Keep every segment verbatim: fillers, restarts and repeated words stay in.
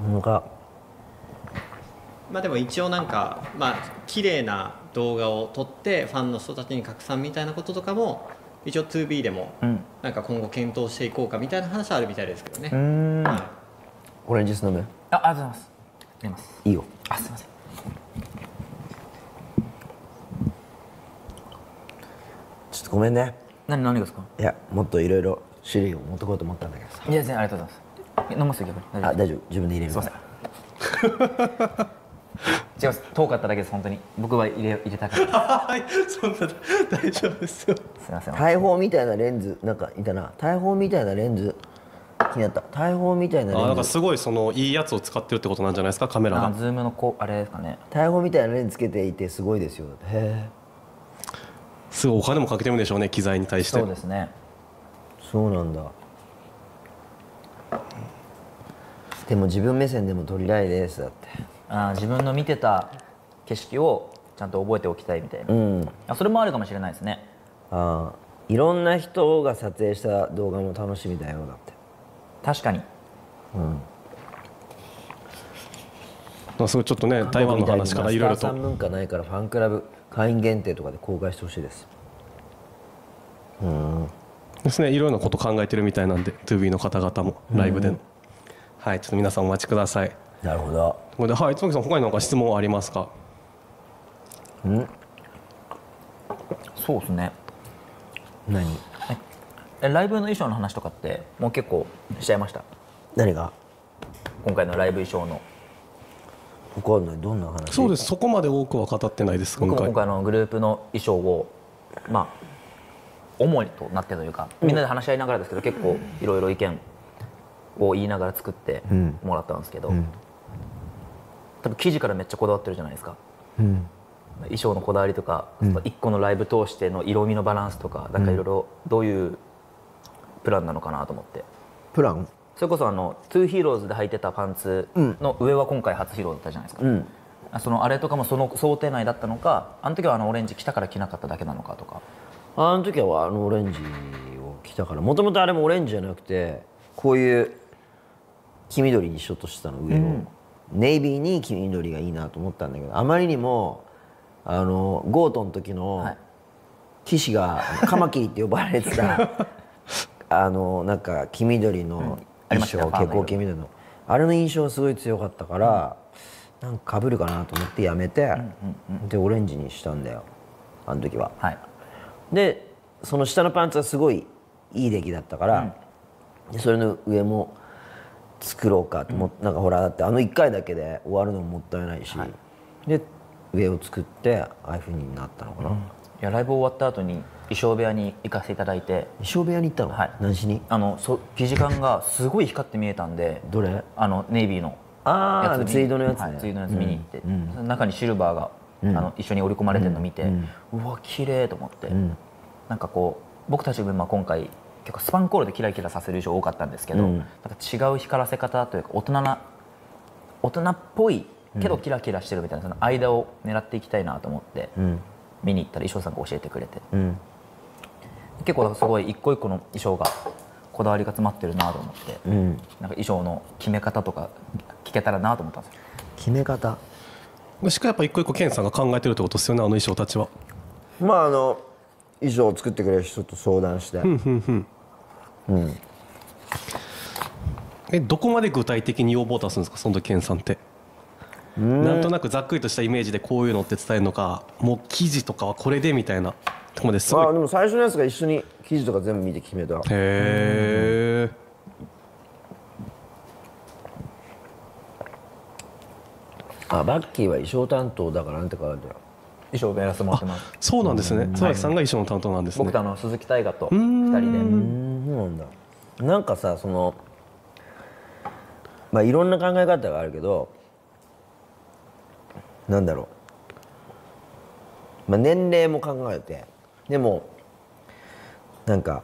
なんかまあでも一応なんかまあ綺麗な動画を撮ってファンの人たちに拡散みたいなこととかも一応 ツービー でもなんか今後検討していこうかみたいな話はあるみたいですけどね。 うん、はい、オレンジジュース飲む？ あ、ありがとうございます。飲みます。 いいよ。 あ、すいません。 ちょっとごめんね。 何何ですか？ いや、もっといろいろ種類を持ってこうと思ったんだけどさ。 いや、全然ありがとうございます。飲ますよ逆に。 あ、大丈夫、自分で入れる。 すいません。違います。遠かっただけです本当に。僕は入れ入れたかった。 はい、そんな大丈夫ですよ。 すいません。 大砲みたいなレンズなんかいたな。大砲みたいなレンズ気になった。大砲みたいなレンズ。 あ、なんかすごいそのいいやつを使ってるってことなんじゃないですか、カメラが。 あ、ズームのこうあれですかね。 大砲みたいなレンズつけていてすごいですよ。へえ。 すごいお金もかけてるんでしょうね、機材に対して。 そうですね。 そうなんだ。でも自分目線でも撮りたいですだって。 あ、自分の見てた景色をちゃんと覚えておきたいみたいな、うん、あ、それもあるかもしれないですね。 ああ、いろんな人が撮影した動画も楽しみだよだって。 確かに。 うん。 まあ、それちょっとね、台湾の話からいろいろと。 マスターさん文化ないからファンクラブ会員限定とかで公開してほしいです。 うん。ですね、いろいろなこと考えてるみたいなんで、ツービー の方々もライブでの、うん、はい、ちょっと皆さんお待ちください。 なるほど。 これで、はい、椿さん他に何か質問ありますか？ うん。 そうですね。 何？ え、ライブの衣装の話とかってもう結構しちゃいました？ 何が？ 今回のライブ衣装の。 分かんない。どんな話？ そうです。そこまで多くは語ってないです。 僕も今回のグループの衣装をまあ主にとなってというか、みんなで話し合いながらですけど、結構いろいろ意見を言いながら作ってもらったんですけど、うん、多分生地からめっちゃこだわってるじゃないですか。うん、衣装のこだわりとか、うん、いっこのライブ通しての色味のバランスとか、なんかいろいろどういうプランなのかなと思って。 プラン？ それこそあのトゥーヒーローズで履いてたパンツの上は今回初披露だったじゃないですか。うん、そのあれとかもその想定内だったのか、あの時はあのオレンジ着たから着なかっただけなのかとか。 あの時はあのオレンジを着たから、もともとあれもオレンジじゃなくてこういう黄緑にしようとしてたの上を、うん、ネイビーに黄緑がいいなと思ったんだけど、あまりにもあのゴートの時の騎士がカマキリって呼ばれてたあのなんか黄緑の衣装、結構黄緑のあれの印象がすごい強かったから、うん、なんか被るかなと思ってやめて、うんうんうん、でオレンジにしたんだよあの時は。はい、でその下のパンツはすごいいい出来だったから、うん、でそれの上も作ろうかと思って、うん、なんかほらだってあのいっかいだけで終わるのももったいないし、はい、で上を作ってああいうふうになったのかな。うん、いやライブ終わった後に衣装部屋に行かせていただいて。 衣装部屋に行ったの？はい、何しに？ あのそ生地感がすごい光って見えたんで。 どれ？ あのネイビーのやつ、ツイードのやつね。 はい、ツイードのやつ見に行って、うん、その中にシルバーが、うん、あの一緒に織り込まれてるのを見て、うんうん、うわ綺麗と思って、うん、なんかこう僕たちも今回結構スパンコールでキラキラさせる衣装多かったんですけど、うん、なんか違う光らせ方というか大人な大人っぽいけどキラキラしてるみたいな、その間を狙っていきたいなと思って、うん、見に行ったら衣装さんが教えてくれて、うん、結構すごい一個一個の衣装がこだわりが詰まってるなと思って、うん、なんか衣装の決め方とか聞けたらなと思ったんですよ。 決め方？ しかやっぱ一個一個ケンさんが考えてるってことですよね、あの衣装たちは。 まああの衣装を作ってくれる人と相談して、うんうんうん、 えどこまで具体的に要望を出すんですか、その時ケンさんって。んなんとなくざっくりとしたイメージでこういうのって伝えるのか、もう生地とかはこれでみたいなとこまですごい。 あでも最初のやつが一緒に生地とか全部見て決めた。へえ。 あバッキーは衣装担当だからなんて書いてある。 衣装をやらせてもらってます。 そうなんですね。椿さんが衣装の担当なんですね。 僕とあの鈴木大河とふたりで。 うんそうなんだ。なんかさそのまあいろんな考え方があるけど、なんだろう、まあ、年齢も考えて、でもなんか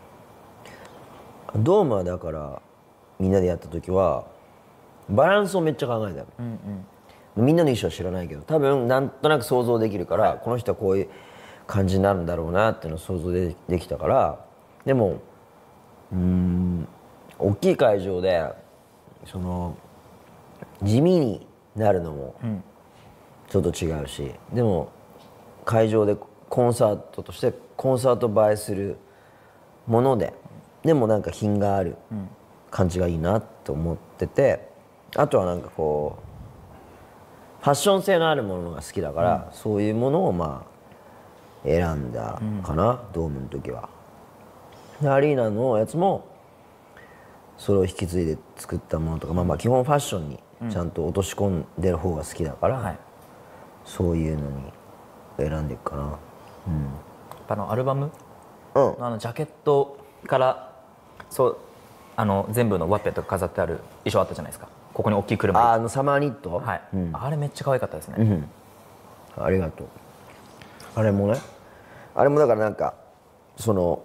ドームはだからみんなでやった時はバランスをめっちゃ考えたの、うんうん、みんなの衣装は知らないけど多分なんとなく想像できるから、はい、この人はこういう感じになるんだろうなっていうのを想像でできたから。でもうーん大きい会場でその地味になるのもちょっと違うし、でも会場でコンサートとしてコンサート映えするものででもなんか品がある感じがいいなと思ってて、あとはなんかこうファッション性のあるものが好きだから、うん、そういうものをまあ選んだかな、うん、ドームの時は。でアリーナのやつもそれを引き継いで作ったものとか、まあ、まあ基本ファッションにちゃんと落とし込んでる方が好きだから、うんはい、そういうのに選んでいくかな。うん、 あのアルバム、うん、あのジャケットからそうあの全部のワッペンとか飾ってある衣装あったじゃないですか。ここに大きい車ああのサマーニット、 はいうん、あれめっちゃ可愛かったですね、 うん、ありがとう。あれもねあれもだからなんかその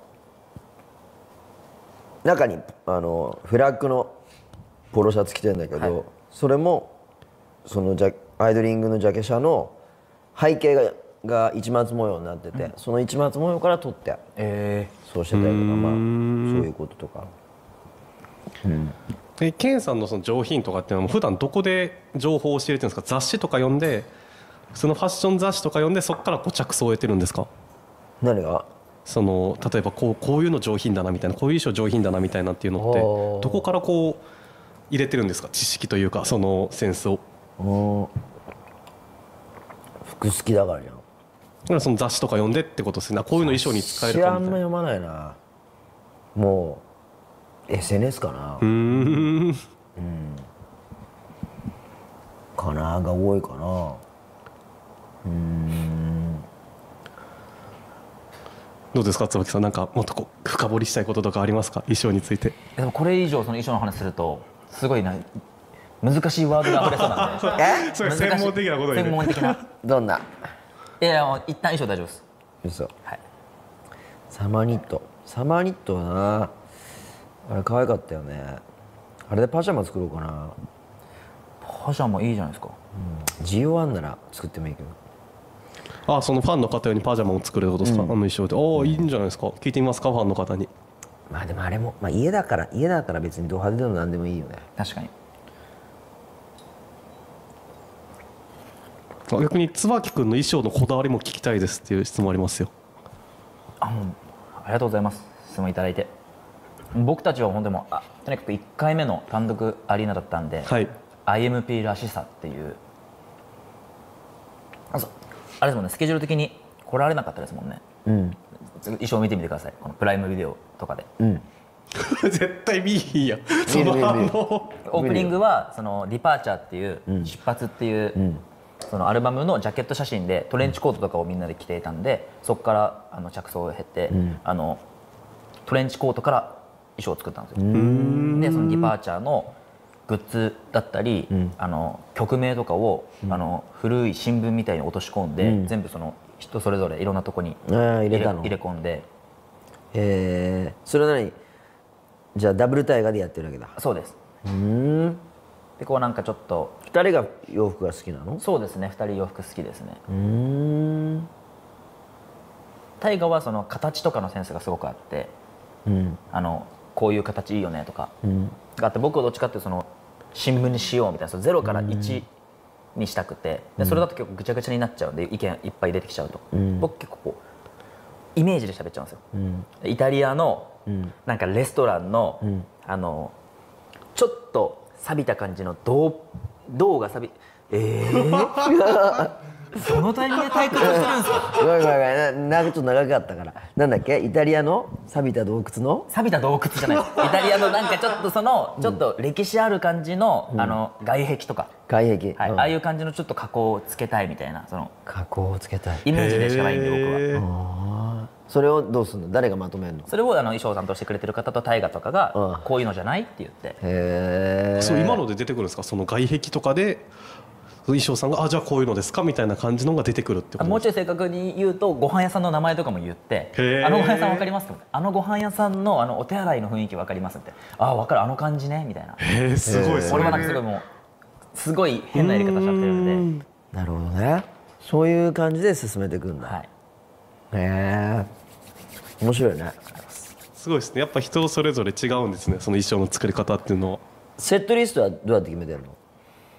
中にあのフラッグのポロシャツ着てるんだけど、はい、それもそのジャアイドリングのジャケ写の背景がが市松模様になってて、うん、その市松模様から撮って、えー、そうしてたりとか、まあそういうこととか。うん、 でケンさんのその上品とかっていうのは普段どこで情報を教えてるんですか？雑誌とか読んで、そのファッション雑誌とか読んでそこからこう着想を得てるんですか？ 何が？ その例えばこうこういうの上品だなみたいな、こういう衣装上品だなみたいなっていうのってどこからこう入れてるんですか？知識というかそのセンスを。 服好きだからじゃん。 だからその雑誌とか読んでってことですね。こういうの衣装に使えるかみたいな。 あんま読まないな。もう エスエヌエス かな。うーん。うん。かなが多いかな。うーん。 どうですか椿さん、なんかもっとこう深掘りしたいこととかありますか？衣装について。 でもこれ以上その衣装の話するとすごいな難しいワードが溢れそうなんで。 え？それ専門的なことで、ね。 専門的な。 どんな？ いやいや一旦衣装大丈夫です。 嘘。はい。サマーニット。サマーニットはな。あれ可愛かったよね。あれでパジャマ作ろうかな。 パジャマいいじゃないですか。 うん、需要あんなら作ってもいいけど。あ、そのファンの方用にパジャマを作れることですか？うん、あの衣装で。ああ、いいんじゃないですか。聞いてみますか、ファンの方に。 まあでもあれも、まあ、家だから家だから別にド派手でもなんでもいいよね。 確かに。 逆に椿君の衣装のこだわりも聞きたいですっていう質問ありますよ。 あ、もうありがとうございます。質問いただいて。僕たちは本当にもあとにかくいっかいめの単独アリーナだったんで、はい、アイエムピー らしさっていうあそうあれですもんね、スケジュール的に来られなかったですもんね、うん、衣装を見てみてください、このプライムビデオとかで、うん、 絶対見いいやそのオープニングはそのディパーチャーっていう出発っていう、うん、そのアルバムのジャケット写真でトレンチコートとかをみんなで着ていたんで、そこからあの着想を経て、うん、あのトレンチコートから衣装を作ったんですよ。でそのディパーチャーのグッズだったり、うん、あの曲名とかを、うん、あの古い新聞みたいに落とし込んで、うん、全部その人それぞれいろんなとこに入れ、入れたの入れ込んで。へえ。それは何？じゃあダブルタイガーでやってるわけだ。 そうです。うん。でこうなんかちょっとふたりが洋服が好きなの？ そうですね、ふたり洋服好きですね。うん。タイガはその形とかのセンスがすごくあって、うん、あのこういう形いいよねとかがあって、僕はどっちかっていうとその新聞にしようみたいな、ゼロからいちにしたくて、でそれだと結構ぐちゃぐちゃになっちゃうんで意見いっぱい出てきちゃうと、うん、僕結構こうイメージで喋っちゃうんですよ、うん、イタリアのなんかレストランの、うん、あのちょっと錆びた感じの銅銅が錆びえーそのタイミングで退屈してるんですか？ ごめんごめんごめん、なちょっと長かったから。なんだっけ？イタリアの錆びた洞窟の？ 錆びた洞窟じゃないです。イタリアのなんかちょっとその、うん、ちょっと歴史ある感じの、うん、あの外壁とか。 外壁。 はい、うん、ああいう感じのちょっと加工をつけたいみたいな、その加工をつけたい。 イメージでしかないんで僕は。 それをどうするの？誰がまとめるの？ それをあの衣装さんとしてくれてる方と大河とかがこういうのじゃないって言って。へえ。そう今ので出てくるんですか？その外壁とかで。衣装さんがあじゃあこういうのですかみたいな感じのが出てくるってこと？ もうちょい正確に言うとご飯屋さんの名前とかも言って、あのご飯屋さん分かりますか？あのご飯屋さんのあのお手洗いの雰囲気分かりますって、ああ分かるあの感じねみたいな。 へえすごい。 俺はなんかすごいもうすごい変なやり方しちゃってるんで。 なるほどね。そういう感じで進めていくんだ。はい。へえ面白いね。 すごいですね。やっぱ人それぞれ違うんですね、その衣装の作り方っていうのは。 セットリストはどうやって決めてるの？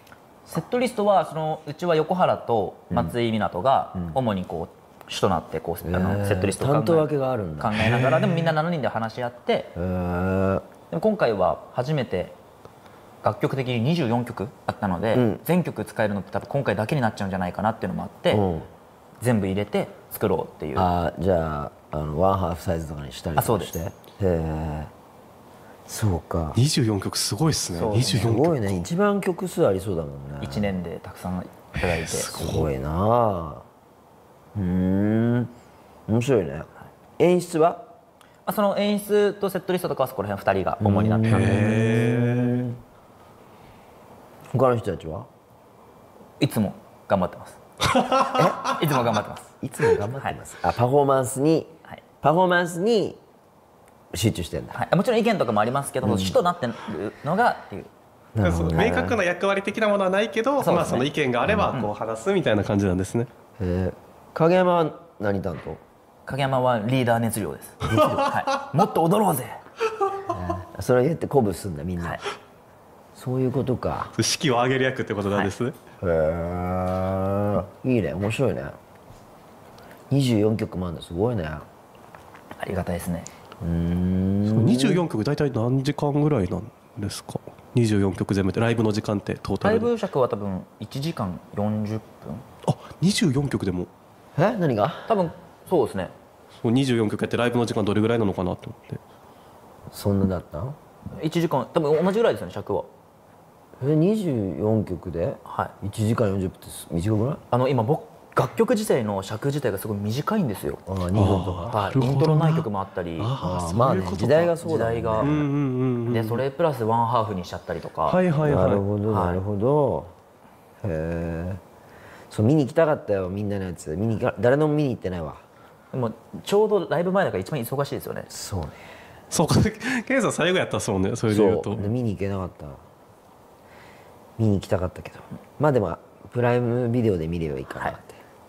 セットリストはそのうちは横原と松井湊が主にこう主となってこうあのセットリストを考え担当分けがあるんだ。 考えながらでもみんなしちにんで話し合ってへーでも今回は初めて楽曲的ににじゅうよんきょくあったので、うん、全曲使えるのって多分今回だけになっちゃうんじゃないかなっていうのもあって、うん、全部入れて作ろうっていう。 あじゃあ、あのワンハーフサイズとかにしたりとかして。へえそうか。 にじゅうよんきょくすごいっすね。にじゅうよんきょくすごいね。一番曲数ありそうだもんね。 いちねんでたくさんいただいてすごいな。うん面白いね。演出はその演出とセットリストとかはそこら辺ふたりが主になってたんで。 他の人たちはいつも頑張ってますえいつも頑張ってますいつも頑張ってます、はい、あパフォーマンスに、はい、パフォーマンスに集中してるんだ、 はい、もちろん意見とかもありますけど、うん、主となってるのがっていう明確な役割的なものはないけど、そ、ねまあ、その意見があればこう話すみたいな感じなんですね。 うん、へ影山は何担当？ 影山はリーダー熱量です。熱量、はい、もっと踊ろうぜそれを言って鼓舞するんだみんな、はい、そういうことか。 士気を上げる役ってことなんですね。 はい、へえいいね面白いね。にじゅうよんきょくもあるんだすごいね。 ありがたいですね。 うーんにじゅうよんきょく大体何時間ぐらいなんですか？にじゅうよんきょく全部でライブの時間ってトータルで。 ライブ尺は多分いちじかんよんじゅっぷん。 あにじゅうよんきょくでもえ何が多分そうですね。 そうにじゅうよんきょくやってライブの時間どれぐらいなのかなと思って。 そんなだった？ いちじかん多分同じぐらいですよね尺は。 えにじゅうよんきょくでいちじかんよんじゅっぷんって短くない？ あの今僕楽曲自体の尺自体がすごい短いんですよ。 ああにふんとか、 はい、イントロない曲もあったりああまあね時代がそうだね。 時代が、うんうんうん、でそれプラスワンハーフにしちゃったりとか。 はいはいはい。 なるほどなるほど、はい、へえそう見に行きたかったよみんなのやつ見に誰のも見に行ってないわ。 でもちょうどライブ前だから一番忙しいですよね。 そうねそうかケンさん最後やったそうねそれで言うと。 そう見に行けなかった見に行きたかったけどまあでもプライムビデオで見ればいいかなって、はい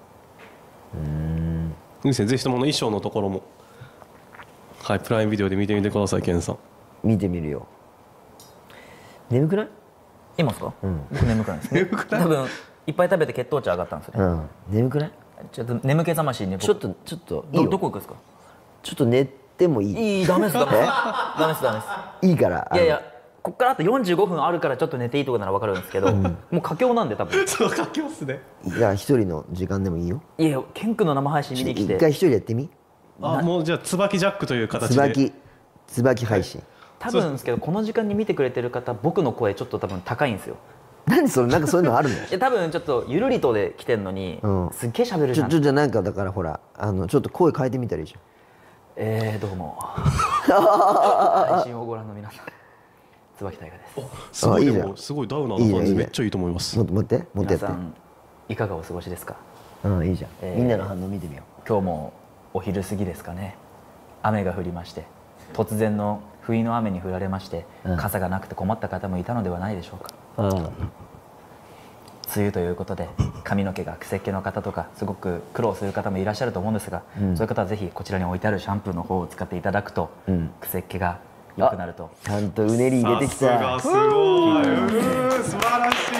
うんぜひともの衣装のところもはいプライムビデオで見てみてくださいケンさん。 見てみるよ。眠くない？ 今ですか？うん、僕眠くないです。 眠くない？ 多分いっぱい食べて血糖値上がったんですよね。 うん、眠くない？ ちょっと眠気覚ましにね。 ちょっとちょっといいよ。 どこ行くんですか？ ちょっと寝てもいい？ いいダメですダメですダメですダメです。 いいから。 いやいやこっからあとよんじゅうごふんあるからちょっと寝ていいとこなら分かるんですけど、うん、もう佳境なんで多分。 そう佳境っすね。 いや一人の時間でもいいよ。 いやいやケン君の生配信見に来て一回一人でやってみ。 あもうじゃあ椿ジャックという形で。 椿椿配信。 多分ですけどこの時間に見てくれてる方僕の声ちょっと多分高いんですよ。 何それなんかそういうのあるの？いや多分ちょっとゆるりとで来てんのに、うん、すっげえ喋るじゃん。 ちょちょじゃなんかだからほらあのちょっと声変えてみたらいいじゃん。 えーどうも配信をご覧の皆さん椿大河です。 すごいでもすごいダウナーな感じめっちゃいいと思います。 もっと持って持ってやって。 皆さんいかがお過ごしですか？ うんいいじゃん、えー、みんなの反応見てみよう。 今日もお昼過ぎですかね。雨が降りまして突然の不意の雨に降られまして、うん、傘がなくて困った方もいたのではないでしょうか。うん、梅雨ということで髪の毛がくせっ毛の方とかすごく苦労する方もいらっしゃると思うんですが、うん、そういう方はぜひこちらに置いてあるシャンプーの方を使っていただくと、うん、くせっ毛が良くなると。 ちゃんとうねり入れてきた。 さすがすごい。素晴らしい。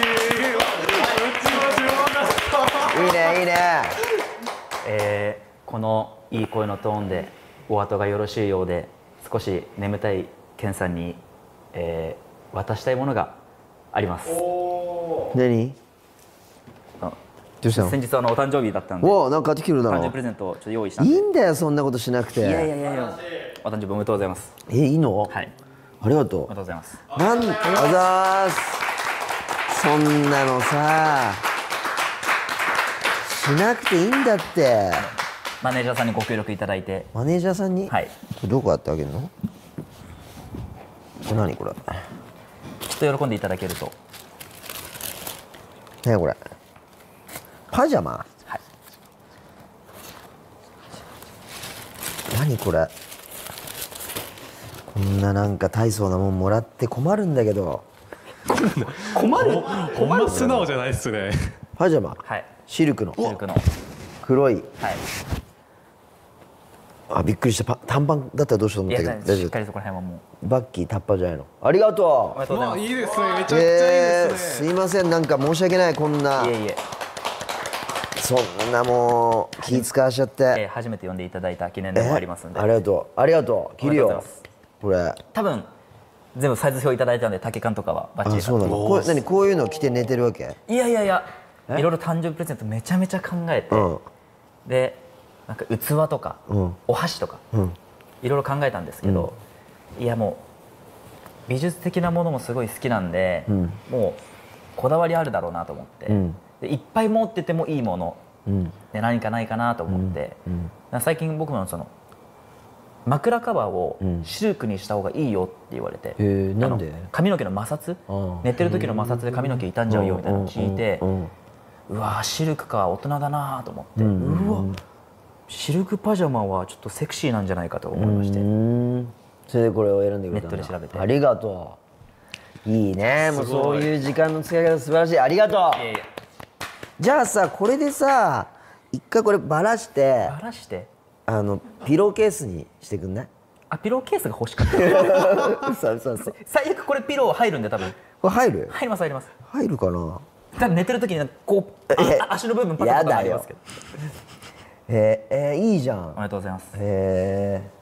いいねいいね。 えー、このいい声のトーンでお後がよろしいようで少し眠たいケンさんに、えー、渡したいものがあります。 何？どうしたの？ 先日あのお誕生日だったんで。 おおなんか買ってきてるだろ。 誕生日プレゼントをちょっと用意したんで。 いいんだよそんなことしなくて。いやいやいやいや。お誕生日おめでとうございます。 えいいの？ はい。 ありがとう。 おめでとうございます。 なんありがとうございます。そんなのさしなくていいんだって。 マネージャーさんにご協力いただいて。 マネージャーさんに？ はい。 これどこやってあげるの？これ何これ？ きっと喜んでいただけると。 ねこれ。パジャマ？ はい。 何これ？こんななんか大層なもんもらって困るんだけど。 困る？ ほんま素直じゃないっすね。 パジャマ？ はい。 シルクの。 シルクの。 黒い。 はい。 あ、びっくりした。パ短パンだったらどうしようといや思ったけど大丈夫。 しっかりそこら辺はもうバッキータッパじゃないの。ありがとおめでとうございます。 いいですねめちゃくちゃいいえー、 ですね、 すいません、なんか申し訳ない、こんないえいえ、 そんなもう気使わしちゃって、 えー初めて呼んでいただいた記念でもありますんで、 ありがとうありがとう、切るよおめでとうございますこれ。 多分全部サイズ表いただいたんで竹缶とかはバッチあ、 リそうなの。これ何、こういうの着て寝てるわけ？ いやいやいや、いろいろ誕生日プレゼントめちゃめちゃ考えて、 うんでなんか器とか、 うんお箸とか、 うんいろいろ考えたんですけど、いやもう美術的なものもすごい好きなんで、 んもうこだわりあるだろうなと思って、 んでいっぱい持っててもいいもの、 うんで何かないかなと思って、 うんなんか最近僕もその枕カバーをんシルクにした方がいいよって言われて、 へーなんであの髪の毛の摩擦、 ああ寝てる時の摩擦で髪の毛傷んじゃうよみたいなのを聞いて、 うんうんうわーシルクか大人だなと思って、うわシルクパジャマはちょっとセクシーなんじゃないかと思いまして、 うんそれでこれを選んでくれたんだ。 ネットで調べてありがとう。いいね、もうそういう時間の使い方素晴らしい。ありがとう。 いやいやじゃあさ、これでさ一回こればらしてバラしてあのピローケースにしてくんない？ あピローケースが欲しかったそうそうそう。 最悪これピロー入るんで多分これ入る？ 入ります入ります。 入るかな？ ただ寝てる時にこうえあ足の部分パタパタやだよありますけど。 えー、えー、いいじゃん。 おめでとうございます。 へえー